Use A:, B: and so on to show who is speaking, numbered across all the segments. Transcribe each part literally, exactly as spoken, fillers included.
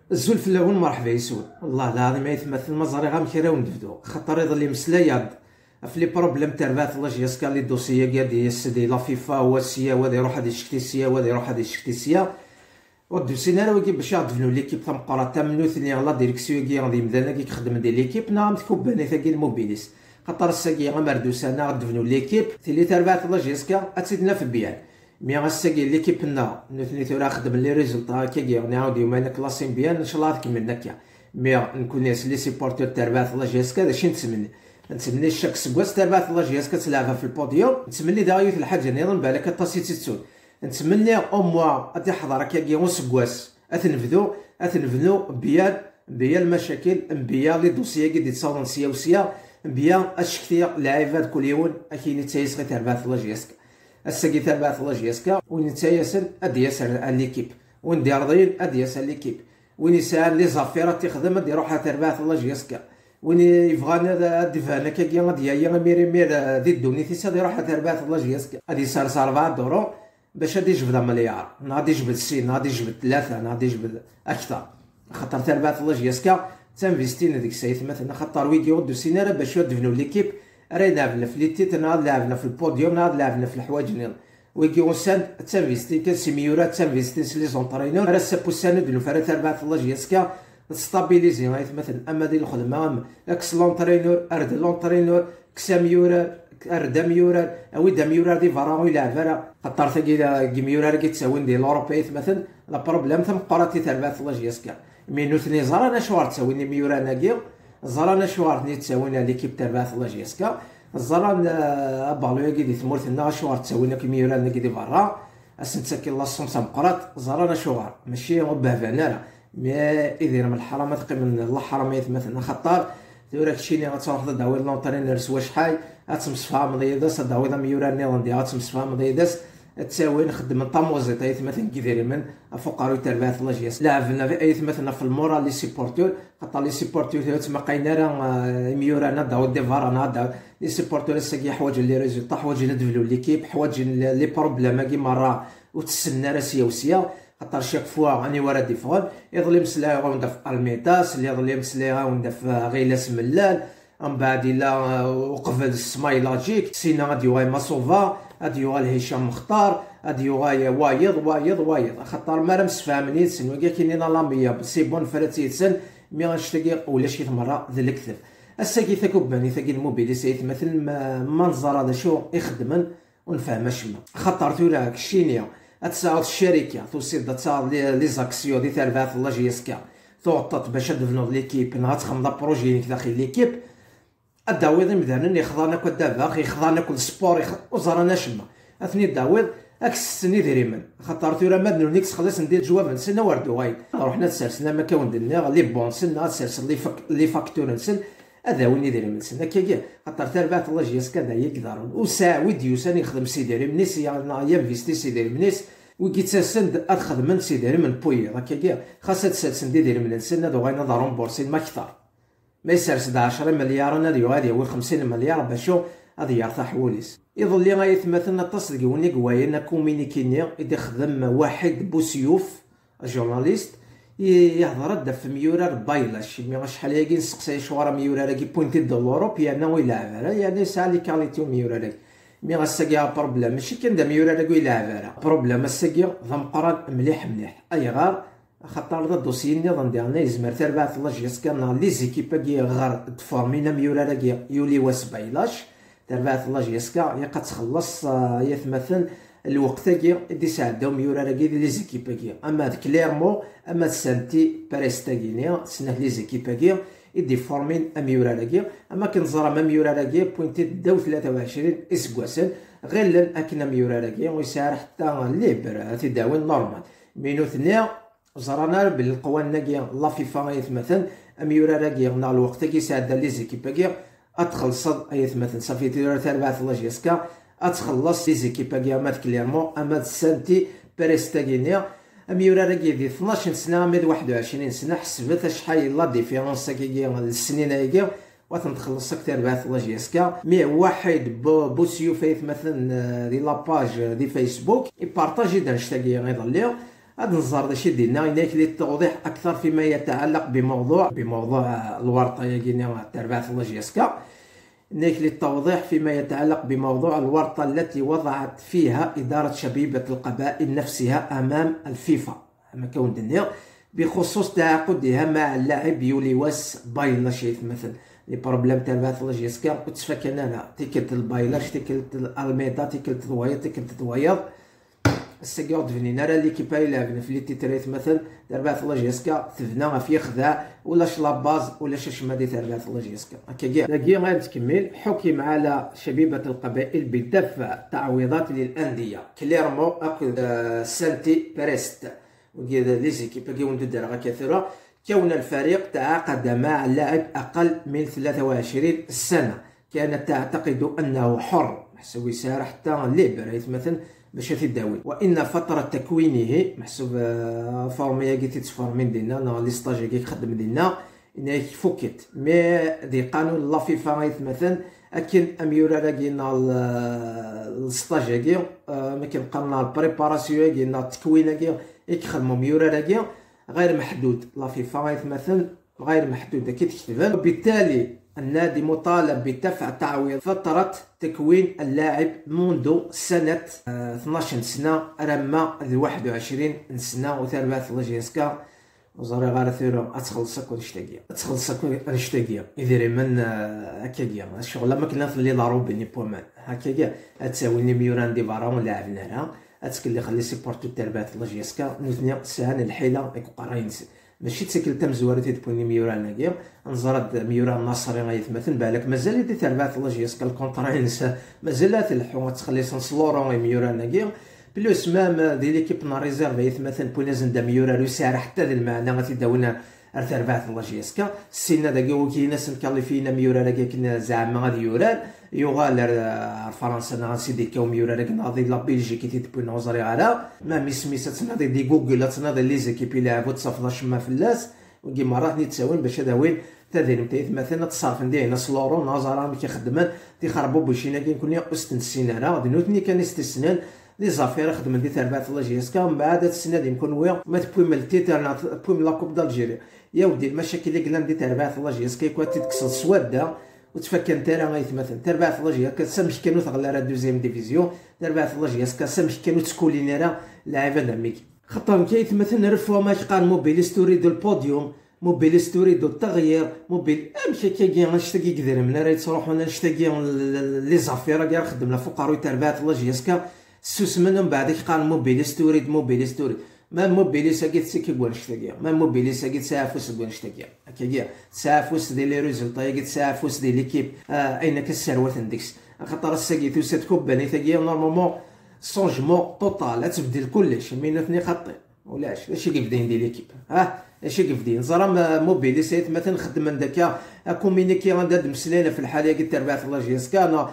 A: الزول في الاول مرحبا يسول والله العظيم يتمثل مزاري غير كيرا ونبدو خاطر يظل مسلايا في لي بروبليم تربات الله جيسكا لي دوسيه كاع ديال السيدي لا فيفا هو السيا وهذا يروح هذه يشكتي السيا وهذا يروح هذه يشكتي السيا ودو سينا وكي باش يدفنوا ليكيب تاع مقرا تاع منوث اللي لا ديريكسيون كي غادي مدانا كي خدم ديال ليكيب نعم تكوباني ثاقي الموبيليس خاطر الساكي مردوسه نا غدفنوا ليكيب تيلي تربات الله جيسكا اتسدنا في البيان مي غاساكي ليكيب نا نوثني تورا خدم لي ريزولطا كي نعاود يوم انا كلاسين بيان ان شاء الله تكملنا كيا مي نكون ناس لي سيبورتور تربات الله جيسكا داكشي نتمنى نتمنى الشك سكواس تربات الله جيسكا تلعبها في البوديوم نتمنى دايو في الحاجه نظن بالك الطاسيتي تسول نتمنى او موا غادي حضر كي غون سكواس اثنفذو اثنفذو بيان بيا المشاكل بيا لي دوسيي كي تصاون سياسيه بيا اشكتي لاعبات كل يوم اكيد تايس غير تربات الله جيسكا الساكي تربات الله جيسكا وين تايسن ادي ياسر ليكيب وين دي رضين ادي ياسر ليكيب وين يسال لي زافيرات تخدم دي روحها تربات الله جيسكا وين يبغانا ديفانا كي غادي يا ميري مير دي دوني تيسا دي روحها تربات الله جيسكا غادي صار صار أربعة دورو باش غادي يجبد مليار غادي يجبد ستين غادي يجبد ثلاثة غادي يجبد اكثر خاطر تربات الله جيسكا تنفيستينا ديك الساعه مثلا خاطر ويدي ودو سينارا باش يدفنوا ليكيب راه لعبنا في لي تيت نهار لعبنا في البوديوم نهار لعبنا في الحوايج ويكي اونسان تنفيستي كان سيميورا تنفيستي لي زونطرينور راه سابو ساند لو فرا تربات الله جيسكا ستابيليزي مثلا اما ديال الخدمه اكس لونطرينور ارد لونطرينور كساميورا اردا ميورا اوي دا ميورا دي فارا يلعب راه خاطر ثقي ميورا كي تساوي ديال الاوروبيت مثلا لا بروبليم تم قراتي تربات الله جيسكا مي نوثني زرانا شوار تساويني ميورا ناكيو زرانا شوار ني تساوينا ليكيب تربات الله جيسكا زرانا بالو كي دي ثمورتنا شوار تساوينا كي ميورا ناكي دي برا اسنتسكي لا صومسا مقرات زرانا شوار ماشي بهفانا راه مي اذا من الحرام تقي من الله حراميت مثلا خطار دورك شيني غتروح داوي لونطرينور سوا شحال غتمصفها مضيدس داوي ميورا نيلاندي غتمصفها مضيدس تساوي نخدم طاموزيط اي مثلا كي داير من فقراء تربات الله جيس لعبنا في اي مثلا في المورا لي سيبورتور خاطر لي سيبورتور تما قاينا راه ميورا نضاو دي فارا نضاو لي سيبورتور ساكي حوايج لي ريزولطا حوايج ندفلو ليكيب حوايج لي بروبليم كي مره وتسنى راه سياسيه خاطر شاك فوا راني ورا ديفون يظل مسلا غوندا في الميتاس اللي يظل مسلا غوندا في غيلاس ملال من بعد الا وقف السمايلاجيك سينا غادي واي ماسوفا غادي واي هشام مختار غادي واي وايض وايض وايض خاطر ما راه مسفاهمني سن كاع كاينين لاميه سي بون فراتي سن مي غنشتاقي ولا شي مره ذا الكذب الساكي ثاكوب باني ثاكي الموبيل سيت مثل منظر هذا شو يخدم ونفهم شما خاطر تورا كشينيا تساعد الشركه توصل تساعد لي زاكسيون دي تربات الله جيسكا توطط باش تبنوا ليكيب نهار تخمم بروجي داخل ليكيب الداويض مثلا يخضعنا كل دابا يخضعنا كل سبور وزرانا شما اثني الداويض اكس سني دريمن خاطر تورا ما بنو نيكس خلاص ندير جواب نسنا وردو غاي رحنا تسرسنا ما كون درنا لي بون سنا تسرسل لي فك لي فاكتور نسن هذا وين يدير من سنا كي خاطر تربات الله جيسكا دا يقدرون وساع ويديو ساني يخدم سيدي ريمنيس يعني ينفيستي سيدي ريمنيس وكي تسند ادخل من سيدي من بوي هكاكيا خاصها تسرسن دير من سنا دو غاينا دارون بورسي ما كثر ما يسرس عشرة مليار نادي غادي هو خمسين مليار باشو غادي يرتاح وليس يظل لي غيتمثلنا تصدق وني قواينا كومينيكينيا يدي خدم واحد بوسيوف جورناليست يهضر دا في ميورا بايلاش مي شحال ياكي نسقسي شوارا ميورا راكي بوينتي دو لوروب يعني ويلعب يعني ساعه لي كاليتيو ميورا راكي مي غاساكي بروبليم ماشي كان دا ميورا راكي يلعب بروبليم الساكي ذا مقران مليح مليح اي غار خاطر هذا الدوسي نظام ديالنا يزمر تربات الله جيسكا نهار لي زيكيبا كي غار تفورمينا ميورا راكي يولي واس بايلاش تربات الله جيسكا يا تخلص يتمثل الوقت كي دي ساعدو ميورا راكي لي زيكيبا كي اما كليرمو اما سانتي بريستاغينيا سنه لي زيكيبا كي يدي فورمين ميورا راكي اما كنزرا ما ميورا راكي بوينتي داو ثلاثة وعشرين اسكواسن غير لن اكنا ميورا راكي ويسار حتى ليبر تداول نورمال مينو ثنيا زرانا بالقوى الناقيه لا فيفا يتمثل ميورا راكي نهار الوقت كي ساعد لي زيكيبا كي اتخلص يتمثل صافي تيرا تربات الله جيسكا اتخلص لي زيكيبا كي مات كليرمون اما سانتي بريستاغينيا ميورا راكي دي اثناش سنه مي واحد وعشرين سنه حسبت شحال لا ديفيرونس كي السنين هاكي وتنتخلص اكثر بعث الله جيسكا مي واحد بوسيو فايت مثلا دي لاباج دي فيسبوك يبارطاجي دانشتاكي غيظل هذا النظر داشي ديالنا هناك للتوضيح اكثر فيما يتعلق بموضوع بموضوع الورطه يا تربعة الله جيسكا. هناك للتوضيح فيما يتعلق بموضوع الورطه التي وضعت فيها اداره شبيبه القبائل نفسها امام الفيفا اما كون الدنيا بخصوص تعاقدها مع اللاعب يوليواس بايلاش مثلا لي بروبليم تاع تربعة الله جيسكا وتفكر انا تيكلت البايلاش تيكلت الالميدا تيكلت الوايض تيكلت الوايض السكيورد فينينا راه ليكيب يلعبنا في لي تيتريت مثلا تربعة الله جيسكا تبنى في خداع ولا شلاباز ولا ششمه ديال تربعة الله جيسكا هكا كاع لاكي غنتكمل. حكم على شبيبه القبائل بدفع تعويضات للانديه كليرمون اكو سانتي بريست وديال لي زيكيب كيوندو درجه كثيره كون الفريق تعاقد مع اللاعب اقل من ثلاثة وعشرين سنه كانت تعتقد انه حر محسوب يسار حتى اللعب مثلا باش تداول وان فتره تكوينه محسوب فورميه كي تتفورمين ديالنا انا لي ستاج كي خدم ديالنا انها فكت مي دي قانون لا فيفا مثلا اكن اميورا راكينا الستاج كي ما كنبقى البريباراسيون ديالنا التكوين كي يخدموا ميورا راكي غير محدود لا فيفا مثلا غير محدوده كي تكتبها وبالتالي النادي مطالب بدفع تعويض فترة تكوين اللاعب منذ سنة اثناش سنة رمى واحد وعشرين سنة وتربعة الله جيسكا وزاري غير ثيرو اتخلصك ونشتاقيا اتخلصك ونشتاقيا يدير من هكاكيا الشغل ما كنا في لي ضارو بني بومان هكاكيا تساويني ميوران دي فارون لاعبناها اتسكلي خلي سيبورتو تربعة الله جيسكا نوثني سهل الحيلة يكو قراينس ماشي تسكل تم زوارتي تبوني ميوران ناكيا نزرد ميوران النصري غيتمثل بالك مازال يدي تربعة الله جيسكا الكونترينس مازال تلحو تخلي سنسلورون ميوران ناكيا بلوس مام دي ليكيب نا ريزيرف يتمثل بونازن دا ميوران يسار حتى ذا المعنى غتداونا تربعة الله جيسكا السنه داكي وكي ناس مكالفين ميوران كي كنا زعما غادي يوران يغال فرنسا نغنسيدي كاو ميورا راك ناضي لا بلجيكي تيتبوي نوزري على ما ميسميسا تناضي دي جوجل تناضي لي زيكيب يلعبوا تصافنا شما فلاس وكي مرات نيتساوين باش هذا وين تذين تايت مثلا تصرف ندينا سلورو نازارا ملي كيخدمن تيخربوا بوشينا كنكون استنسينا راه دنوتني كان استثنان لي زافير خدمن دي تربعة الله جيسكا من بعد هاد السنه دي نكون ويا ما تبوي من التيتر تبوي من لا كوب دالجيري يا ودي المشاكل اللي قلنا دي تربعة الله جيسكا كوا تتكسر سواده وتفكر انت راه غيتمثل تربعة الله جيسكا سامش كانوا تغلى راه دوزيام ديفيزيون تربعة الله جيسكا سامش كانوا تسكولينا راه لاعب دميك خاطر كيتمثل رفوا ماش قال موبيليس تريد البوديوم موبيليس تريد التغيير موبيل امشي كي نشتاقي كدير من راه تروحوا نشتاقي لي زافير كاع خدمنا فقراوي تربعة الله جيسكا سوس منهم بعدك قال موبيليس تريد موبيليس تريد ما موبيليس كي تسكي كون نشتاقيا ما موبيليس كي تسافوس كون نشتاقيا هكا كاع تسافوس ديال لي ريزولطا كي تسافوس ديال ليكيب اين كسروات نديكس خاطر الساكي توسات كوباني ثقيا نورمالمون سونجمون توتال تبدل كلش من اثنين خطين ولاش اش كيبدا يدير ليكيب ها اش كيبدا نزرا موبيليس مثلا خدم من داك كومينيكي غنداد مسلينا في الحاله كي تربعة الله جيسكا انا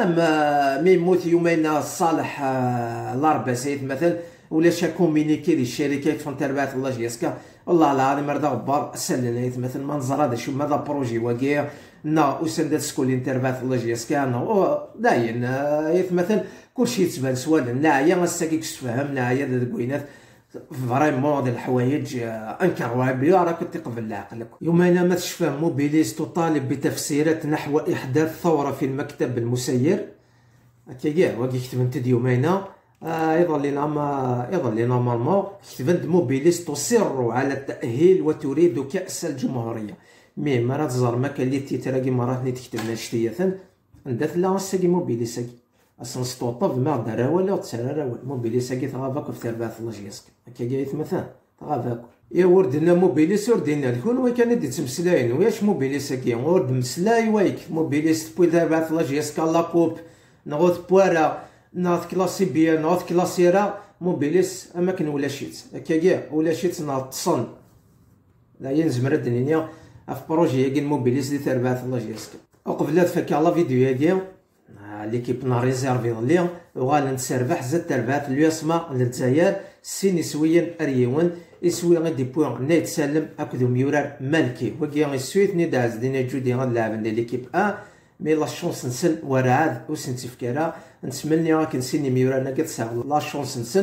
A: ما مي موت يومين صالح الاربع سيت مثلا ولا شا كومينيكي ديال الشركات فون تربعة الله جيسكا والله العظيم راه غبار سلنا مثلا منظر هذا شو ماذا بروجي واكيا نا وسندات سكولين تربعة الله جيسكا انا داين مثلا كلشي يتبان سوادا ناعيه غاساكي كتفهم ناعيه د كوينات فريمون ديال الحوايج انكروابل راه كنت قبل عقلك يومين ما تشفى موبيليس تطالب بتفسيرات نحو احداث ثوره في المكتب المسير هكا كاع واقي كتب انت يومين يظل لنا ما يظل لنا نورمالمون كتبت موبيليس تصر على التاهيل وتريد كاس الجمهوريه مي مرات زار ما كان لي تيتراكي مرات ني تكتبنا شتيا عندها لا ساكي موبيليس اصلا ستوطف ما دار ولا تسرى ولا موبيليس كي تغافاك في تربعة الله جيسكا هكا جايت مثلا تغافاك يا وردنا موبيليس وردنا كون وين كان يدي تمسلاين وياش موبيليس كي ورد مسلاي ويك موبيليس بوي تربعة الله جيسكا لا كوب نغوت بوارا ناض كلاسي بيا ناض كلاسي را موبيليس اماكن ولا شيت هكا كاع ولا شيت ناض تصن لا ينزمر الدنيا في بروجي كاين موبيليس دي تربعة الله جيسكا وقبل تفكر لا فيديو هادي ليكيب نا ريزيرفي ليا وغالا نتسربح زاد تربعات الياسما للجزائر سين يسويا اريون يسوي غادي بوين نيت سالم اكدو ميورار مالكي وكي غيسويت ني داز دينا جودي غنلعب ديال ليكيب ا مي لا شونس نسن ورعاد وسنتي فكرا نتمنى راك نسيني ميورار كتساغ لا شونس نسن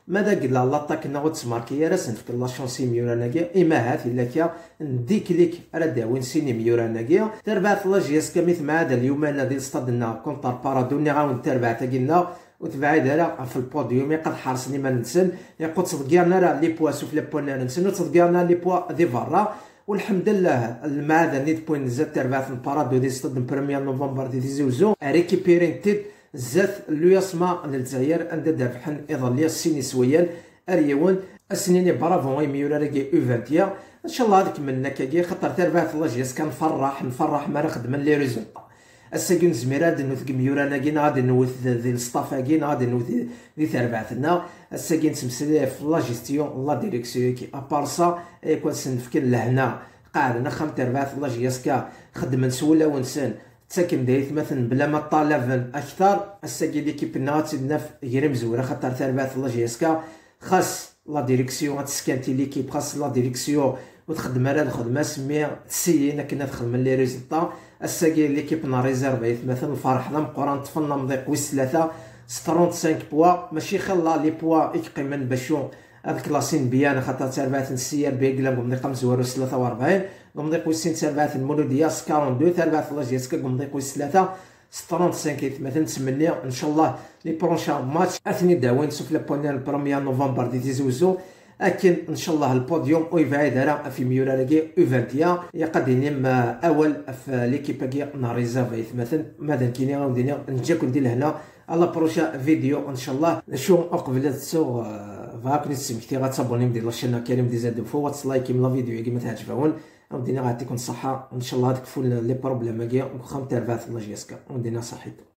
A: ماذا قد لا لاطاك ناغو تسماركي راه سنفك لا شونسي ميوراناكي اما هات الا كيا ندي كليك راه داوين سيني ميوراناكي تربعت لا جي اس كميت مع هذا اليوم انا ديال ستادنا كونتر بارادوني غاون تربعت قلنا وتبعد راه في البوديوم يقد حارسني ما ننسن يقد تصدقينا راه لي بوا سوف لي بوا ننسن تصدقينا لي بوا دي فارا والحمد لله المعادن نيت بوين زاد تربعت البارادو دي ستاد بريمير نوفمبر دي زوزو ريكيبيرين تيد زات لوياسما للجزائر عند دربحن ايضاليا السيني سويان اريون السنين برافو غي ميورا راكي اوفنتيا ان شاء الله هذيك منا كاكي خاطر تربعت الله جيس كنفرح نفرح ما نخدم لي ريزولطا الساكن زميراد نوث ميورا ناكين غادي نوث ذي الصطافاكين غادي نوث ذي تربعتنا الساكن تمسلي في لا جيستيون لا ديريكسيون كي ابارسا كون سنفكر لهنا قاعدنا خم تربعت الله جيسكا خدم نسولا ونسان تساكن دايت مثلا بلا ما طالبن اكثر الساكي ليكيب ناتي نف غير مزوره خاطر تربعت الله جيسكا خاص لا ديريكسيون تسكنتي ليكيب خاص لا ديريكسيون وتخدم على الخدمه سمي تسينا كنا تخدم لي ريزلطا الساكي ليكيب نا ريزيرفي مثلا الفرح لا مقران طفلنا مضيق ويس ثلاثه خمسة بوا ماشي خلا لي بوا يقيمن باشو هاد كلاسين بيان خاطر تربعت السير بيقلا قمضيق مزوار ثلاثة وأربعين قمضيق ويسين تربعت المولودية أربعة وأربعين تربعت الله جيسكا قمضيق ويس ثلاثة خمسة مثلا تسمني ان شاء الله لي بروشان ماتش اثني داوين سوف لا بونير بريمير نوفمبر دي تيزوزو لكن ان شاء الله البوديوم ويفايد راه في ميورا لاكي اوفنتيا يقدني اول في ليكيب كي ناريزافي مثلا ماذا كاينين غادي نجيكم ندير هنا على بروشا فيديو ان شاء الله نشوف قبل تسو فاكني سمحتي غتصابوني ديال لاشين كريم دي زاد فو واتسلايكي من لا فيديو كيما تعجبون ودينا غاديكم الصحه ان شاء الله هذيك فول لي بروبليم كاع وخا متربعت الله جيسكا ودينا صحيت.